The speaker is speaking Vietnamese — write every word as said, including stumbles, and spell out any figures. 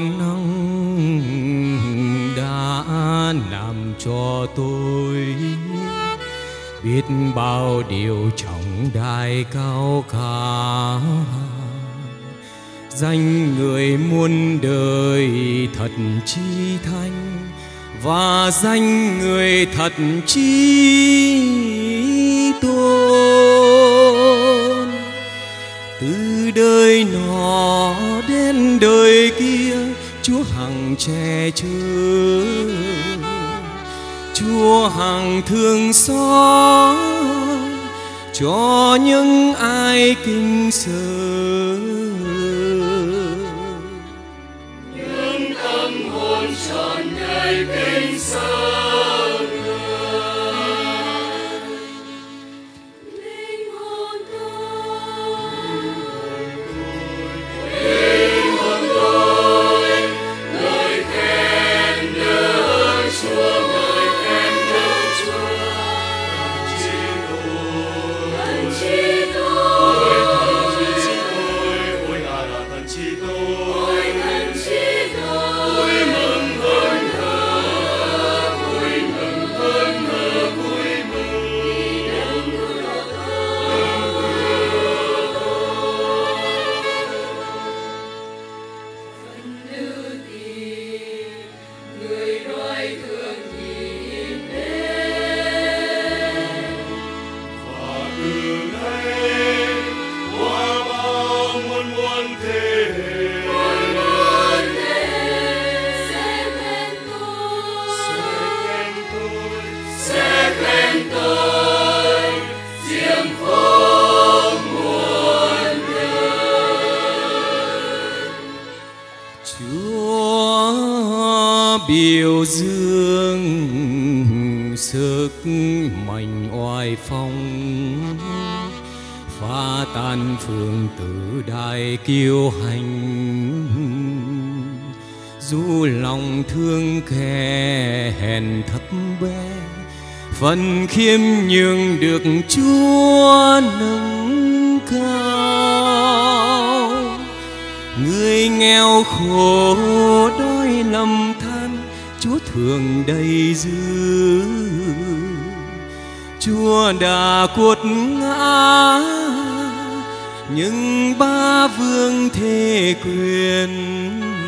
năng đã làm cho tôi biết bao điều trọng đại cao cả. Danh người muôn đời thật chi thanh, và danh người thật chi tôn. Từ đời nọ đến đời kia, Chúa hằng che chở, Chúa hằng thương xót cho những ai kính sợ. Những tâm hồn trọn ngày kính sợ. Biểu dương sức mạnh oai phong, phá tan phương tử đại kiêu hành. Dù lòng thương kẻ hèn thấp bé, phần khiêm nhường được Chúa nâng cao. Người nghèo khổ đói lầm than, Chúa thường đầy dư. Chúa đã cuột ngã nhưng ba vương thế quyền,